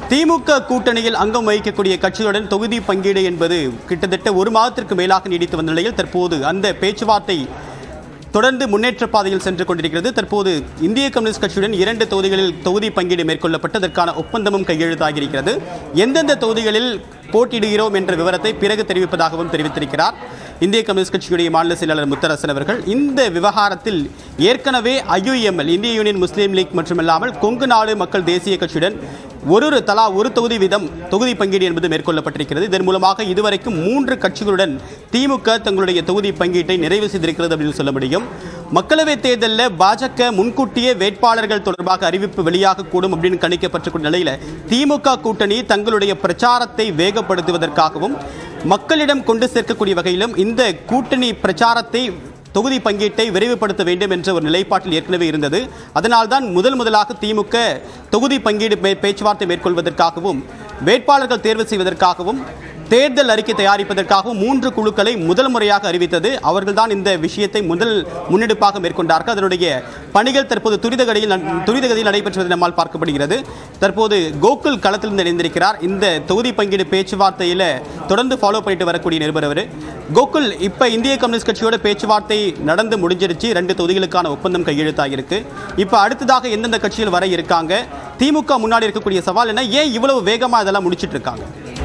திமுக கூட்டணியில் அங்கம் வகிக்கக்கூடிய கட்சிகளுடன் தொகுதி பங்கீடு என்பது கிட்டத்தட்ட ஒரு மாதத்திற்கு மேலாக நீடித்து வந்த நிலையில் தற்போது அந்த பேச்சுவார்த்தை தொடர்ந்து முன்னேற்ற பாதையில் சென்று கொண்டிருக்கிறது. தற்போது இந்திய கம்யூனிஸ்ட் கட்சியுடன் 2 தொகுதிகளில் தொகுதி பங்கீடு மேற்கொள்ளப்பட்டு அதற்கான ஒப்பந்தமும் கையெழுத்தாகியிருக்கிறது. எந்தெந்த தொகுதிகளில் போட்டியிடுகிறோம் என்ற விவரத்தை பிறகு தெரிவிப்பதாகவும் தெரிவித்திருக்கிறார் இந்திய கம்யூனிஸ்ட் கட்சியுடைய மாநில செயலாளர் முத்தரசன் அவர்கள். இந்த விவகாரத்தில் ஏற்கனவே IUML இந்திய யூனியன் முஸ்லீம் லீக் மட்டுமல்லாமல் கொங்கு நாடு மக்கள் தேசிய கட்சியுடன் தலா ஒரு தொகுதி வீதம் தொகுதி பங்கீடு என்பது மேற்கொள்ளப்பட்டிருக்கிறது. இதன் மூலமாக இதுவரைக்கும் 3 கட்சிகளுடன் திமுக தங்களுடைய தொகுதி பங்கீட்டை நிறைவு செய்திருக்கிறது அப்படின்னு சொல்ல முடியும். மக்களவைத் தேர்தலில் பாஜக முன்கூட்டியே வேட்பாளர்கள் தொடர்பாக அறிவிப்பு வெளியாகக்கூடும் அப்படின்னு கணிக்கப்பட்ட நிலையில் திமுக கூட்டணி தங்களுடைய பிரச்சாரத்தை வேகப்படுத்துவதற்காகவும் மக்களிடம் கொண்டு சேர்க்கக்கூடிய வகையிலும் இந்த கூட்டணி பிரச்சாரத்தை தொகுதி பங்கீட்டை விரைவுபடுத்த வேண்டும் என்ற ஒரு நிலைப்பாட்டில் ஏற்கனவே இருந்தது. அதனால்தான் முதலாக திமுக தொகுதி பங்கீடு பேச்சுவார்த்தை மேற்கொள்வதற்காகவும் வேட்பாளர்கள் தேர்வு செய்வதற்காகவும் தேர்தல் அறிக்கை தயாரிப்பதற்காகவும் 3 குழுக்களை முதல் முறையாக அறிவித்தது. அவர்கள்தான் இந்த விஷயத்தை முதல் முன்னெடுப்பாக மேற்கொண்டார்கள். அதனுடைய பணிகள் தற்போது துரிதகதியில் நடைபெற்றுவதை நம்மால் பார்க்கப்படுகிறது. தற்போது கோகுல் களத்திலிருந்து இணைந்திருக்கிறார். இந்த தொகுதி பங்கீடு பேச்சுவார்த்தையில் தொடர்ந்து ஃபாலோ பண்ணிட்டு வரக்கூடிய நிருபர் அவர். கோகுல், இப்ப இந்திய கம்யூனிஸ்ட் கட்சியோட பேச்சுவார்த்தை நடந்து முடிஞ்சிருச்சு. 2 தொகுதிகளுக்கான ஒப்பந்தம் கையெழுத்தாகிருக்கு. இப்ப அடுத்ததாக எந்தெந்த கட்சிகள் வர இருக்காங்க? திமுக முன்னாடி இருக்கக்கூடிய சவால் என்ன? ஏன் இவ்வளவு வேகமா இதெல்லாம் முடிச்சிட்டு இருக்காங்க?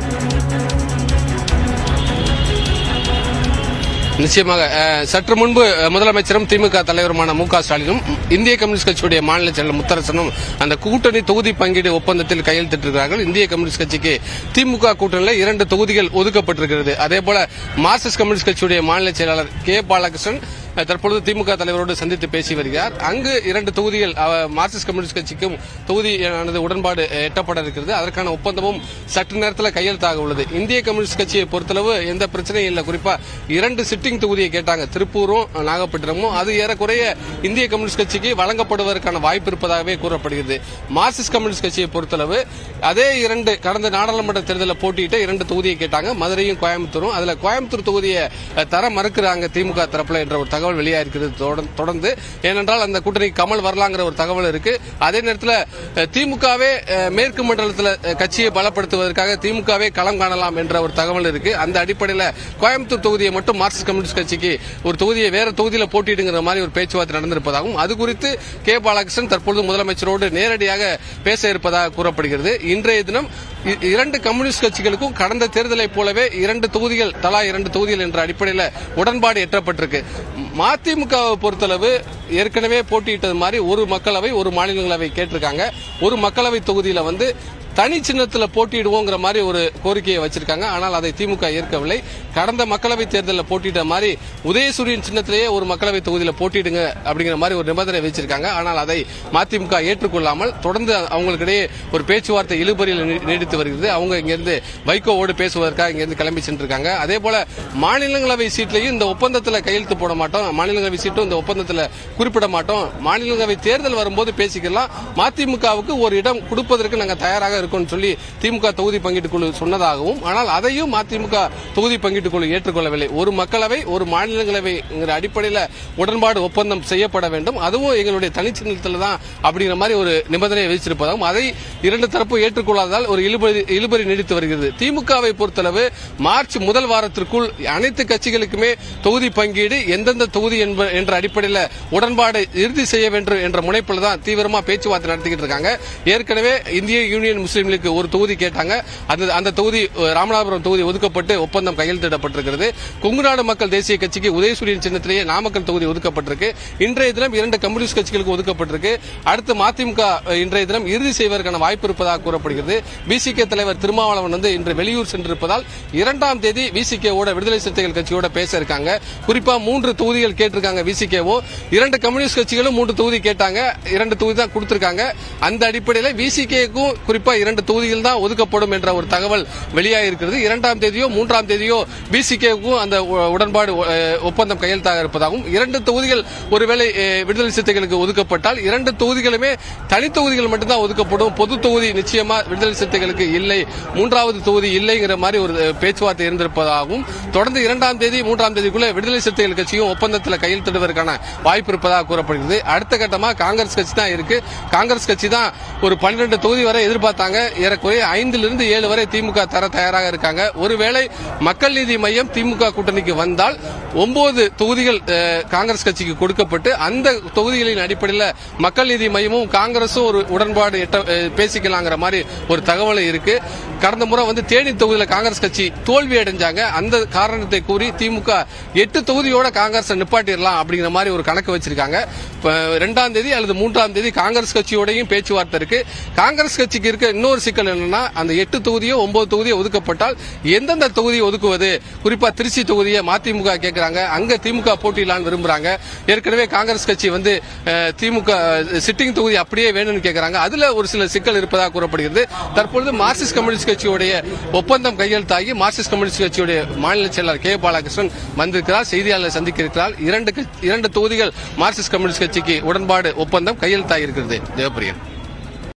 நிச்சயமாக சற்று முன்பு முதலமைச்சரும் திமுக தலைவருமான மு.க. ஸ்டாலினும் இந்திய கம்யூனிஸ்ட் கட்சியுடைய மாநில செயலர் முத்தரசனும் அந்த கூட்டணி தொகுதி பங்கீடு ஒப்பந்தத்தில் கையெழுத்திட்டிருக்கிறார்கள். இந்திய கம்யூனிஸ்ட் கட்சிக்கு திமுக கூட்டணியில் 2 தொகுதிகள் ஒதுக்கப்பட்டிருக்கிறது. அதேபோல மார்க்சிஸ்ட் கம்யூனிஸ்ட் கட்சியுடைய மாநில செயலாளர் கே. பாலகிருஷ்ணன் தற்பொழுது திமுக தலைவரோடு சந்தித்து பேசி வருகிறார். அங்கு 2 தொகுதிகள் மார்க்சிஸ்ட் கம்யூனிஸ்ட் கட்சிக்கும் தொகுதியானது உடன்பாடு எட்டப்பட இருக்கிறது. அதற்கான ஒப்பந்தமும் சற்று நேரத்தில் கையெழுத்தாக உள்ளது. இந்திய கம்யூனிஸ்ட் கட்சியை பொறுத்தளவு எந்த பிரச்சனையும் இல்லை. குறிப்பா 2 சிட்டிங் தொகுதியை கேட்டாங்க, திருப்பூரும் நாகப்பட்டினமும். அது ஏறக்குறைய இந்திய கம்யூனிஸ்ட் கட்சிக்கு வழங்கப்படுவதற்கான வாய்ப்பு இருப்பதாகவே கூறப்படுகிறது. மார்க்சிஸ்ட் கம்யூனிஸ்ட் கட்சியை பொறுத்தளவு அதே 2 கடந்த நாடாளுமன்ற தேர்தலில் போட்டியிட்ட 2 தொகுதியை கேட்டாங்க, மதுரையும் கோயம்புத்தூரும். அதுல கோயம்புத்தூர் தொகுதியை தர மறுக்கிறாங்க திமுக தரப்புல என்ற ஒரு தகவல் வெளியாகிறது தொடர்ந்து. ஏனென்றால் அந்த கூட்டணி கமல் வரலாங்கிற ஒரு தகவல் இருக்கு. அதே நேரத்தில் திமுகவே மேற்கு மண்டலத்தில் கட்சியை பலப்படுத்துவதற்காக திமுகவே களம் காணலாம் என்ற ஒரு தகவல் இருக்கு. அந்த அடிப்படையில் கோயம்புத்தூர் தொகுதியை மட்டும் மார்க்சிஸ்ட் கம்யூனிஸ்ட் கட்சிக்கு ஒரு தொகுதியை வேற தொகுதியில் போட்டியிடுங்கிற மாதிரி ஒரு பேச்சுவார்த்தை நடந்திருப்பதாகவும் அது குறித்து கே. பாலகிருஷ்ணன் தற்பொழுது முதலமைச்சரோடு நேரடியாக பேச இருப்பதாக கூறப்படுகிறது. இன்றைய தினம் 2 கம்யூனிஸ்ட் கட்சிகளுக்கும் கடந்த தேர்தலை போலவே 2 தொகுதிகள் தலா 2 தொகுதிகள் என்ற அடிப்படையில் உடன்பாடு எட்டப்பட்டிருக்கு. மதிமுகவை பொறுத்தளவு ஏற்கனவே போட்டியிட்டது மாதிரி ஒரு மக்களவை ஒரு மாநிலங்களவை கேட்டிருக்காங்க. ஒரு மக்களவை தொகுதியில தனி சின்னத்தில் போட்டியிடுவோங்கிற மாதிரி ஒரு கோரிக்கையை வச்சிருக்காங்க. ஆனால் அதை திமுக ஏற்கவில்லை. கடந்த மக்களவை தேர்தலில் போட்டியிட்ட மாதிரி உதயசூரியன் சின்னத்திலேயே ஒரு மக்களவை தொகுதியில் போட்டியிடுங்க அப்படிங்கிற மாதிரி ஒரு நிபந்தனை வச்சிருக்காங்க. ஆனால் அதை மதிமுக ஏற்றுக்கொள்ளாமல் தொடர்ந்து அவங்களுக்கிடையே ஒரு பேச்சுவார்த்தை இழுபறியில் நீடித்து வருகிறது. அவங்க இங்கிருந்து வைகோவோடு பேசுவதற்காக இங்கிருந்து கிளம்பி சென்றிருக்காங்க. அதே போல மாநிலங்களவை சீட்லையும் இந்த ஒப்பந்தத்தில் கையெழுத்து போட மாட்டோம், மாநிலங்களவை சீட்டும் இந்த ஒப்பந்தத்தில் குறிப்பிட மாட்டோம், மாநிலங்களவை தேர்தல் வரும்போது பேசிக்கலாம், மதிமுகவுக்கு ஒரு இடம் கொடுப்பதற்கு நாங்கள் தயாராக சொல்லி திமுக தொகுதி பங்கீட்டு குழு சொன்னதாகவும், ஆனால் அதையும் மதிமுக தொகுதி பங்கீட்டு குழு ஏற்றுக்கொள்ளவில்லை. ஒரு மக்களவை ஒரு மாநிலங்களவை அடிப்படையில் உடன்பாடு ஒப்பந்தம் செய்யப்பட வேண்டும், அதுவும் எங்களுடைய தனிச்சின்னத்தில் தான் அப்படிங்கிற மாதிரி ஒரு நிபந்தனையை வைத்திருப்பதாகவும் அதை 2 தரப்பு ஏற்றுக்கொள்ளாததால் ஒரு இழுபறி நீடித்து வருகிறது. திமுகவை பொறுத்தளவு மார்ச் முதல் வாரத்திற்குள் அனைத்து கட்சிகளுக்குமே தொகுதி பங்கீடு எந்தெந்த தொகுதி என்ற அடிப்படையில் உடன்பாடு இறுதி செய்ய வேண்டும் என்ற முனைப்பில் தான் தீவிரமா பேச்சுவார்த்தை நடத்திக்கிட்டு இருக்காங்க. ஏற்கனவே இந்திய யூனியன் முஸ்லீம் லீக் ஒரு தொகுதி கேட்டாங்க. அந்த தொகுதி ராமநாதபுரம் தொகுதி ஒதுக்கப்பட்டு ஒப்பந்தம் கையெழுத்திடப்பட்டிருக்கிறது. கொங்கு நாடு மக்கள் தேசிய கட்சிக்கு உதயசூரியன் சின்னத்திலேயே நாமக்கல் தொகுதி ஒதுக்கப்பட்டிருக்கு. இன்றைய தினம் 2 கம்யூனிஸ்ட் கட்சிகளுக்கு ஒதுக்கப்பட்டிருக்கு. அடுத்து மதிமுக இன்றைய தினம் இறுதி செய்வதற்கான வாய்ப்பு இருப்பதாக கூறப்படுகிறது. விசிகே தலைவர் திருமாவளவன் இன்று வெளியூர் சென்றிருப்பதால் 2ஆம் தேதி விசிகேவோட விடுதலை சிறுத்தைகள் கட்சியோட பேச இருக்காங்க. குறிப்பா 3 தொகுதிகள் கேட்டிருக்காங்க விசிகேவோ. 2 கம்யூனிஸ்ட் கட்சிகளும் 3 தொகுதி கேட்டாங்க, 2 தொகுதி தான் கொடுத்திருக்காங்க. அந்த அடிப்படையில் விசிகேக்கும் குறிப்பா 2 தொகுதிகள் தான் ஒதுக்கப்படும் என்ற ஒரு தகவல் வெளியாகிருக்கிறது. 2ஆம் தேதியோ 3ஆம் தேதியோ பிசிகேவுக்கும் அந்த உடன்பாடு ஒப்பந்தம் கையெழுத்தாக இருப்பதாகவும் 2 தொகுதிகள் ஒருவேளை விடுதலை சிறுத்தைகளுக்கு ஒதுக்கப்பட்டால் 2 தொகுதிகளுமே தனி தொகுதிகள் மட்டும்தான் ஒதுக்கப்படும், பொது தொகுதி நிச்சயமா விடுதலை சிறுத்தைகளுக்கு இல்லை, 3வது தொகுதி இல்லைங்கிற மாதிரி ஒரு பேச்சுவார்த்தை இருந்திருப்பதாகவும் தொடர்ந்து 2ஆம் தேதி 3ஆம் தேதிக்குள்ள விடுதலை சிறுத்தைகள் கட்சியும் ஒப்பந்தத்தில் கையெழுத்திடுவதற்கான வாய்ப்பு இருப்பதாக கூறப்படுகிறது. அடுத்த கட்டமாக காங்கிரஸ் கட்சி தான் இருக்கு. காங்கிரஸ் கட்சி தான் ஒரு 12 தொகுதி வரை எதிர்பார்த்தாங்க. சொல்றாங்க, ஏறக்குறைய 5லிருந்து 7 வரை திமுக தர தயாராக இருக்காங்க. ஒருவேளை மக்கள் நீதி மையம் திமுக கூட்டணிக்கு வந்தால் 9 தொகுதிகள் காங்கிரஸ் கட்சிக்கு கொடுக்கப்பட்டு அந்த தொகுதிகளின் அடிப்படையில் மக்கள் நீதி மையமும் காங்கிரசும் ஒரு உடன்பாடு பேசிக்கலாங்கிற மாதிரி ஒரு தகவல் இருக்கு. கடந்த முறை தேனி தொகுதியில் காங்கிரஸ் கட்சி தோல்வி அடைஞ்சாங்க. அந்த காரணத்தை கூறி திமுக 8 தொகுதியோட காங்கிரஸ் நிப்பாட்டிடலாம் அப்படிங்கிற மாதிரி ஒரு கணக்கு வச்சிருக்காங்க. 2ஆம் தேதி அல்லது 3ஆம் தேதி காங்கிரஸ் கட்சியோடையும் பேச்சுவார்த்தை இருக்கு. காங்கிரஸ் கட்சிக்கு இருக்க இன்னொரு சிக்கல் என்னன்னா, அந்த 8 தொகுதியோ 9 தொகுதியோ ஒதுக்கப்பட்டால் எந்தெந்த தொகுதியை ஒதுக்குவது, குறிப்பா திருச்சி தொகுதியை மதிமுக கேட்கிறாங்க. அங்க திமுக போட்டியிடலான்னு விரும்புறாங்க. ஏற்கனவே காங்கிரஸ் கட்சி திமுக சிட்டிங் தொகுதி அப்படியே வேணும்னு கேட்கிறாங்க. அதுல ஒரு சில சிக்கல் இருப்பதாக கூறப்படுகிறது. தற்பொழுது மார்க்சிஸ்ட் கம்யூனிஸ்ட் கட்சியுடைய ஒப்பந்தம் கையெழுத்தாகி மார்க்சிஸ்ட் கம்யூனிஸ்ட் கட்சியுடைய மாநில செயலர் கே பாலகிருஷ்ணன் வந்திருக்கிறார், செய்தியாளர்களை சந்திக்க இருக்கிறார். 2 தொகுதிகள் மார்க்சிஸ்ட் கம்யூனிஸ்ட் கட்சிக்கு உடன்பாடு ஒப்பந்தம் கையெழுத்தாகி இருக்கிறது. தேவப்பிரியன்.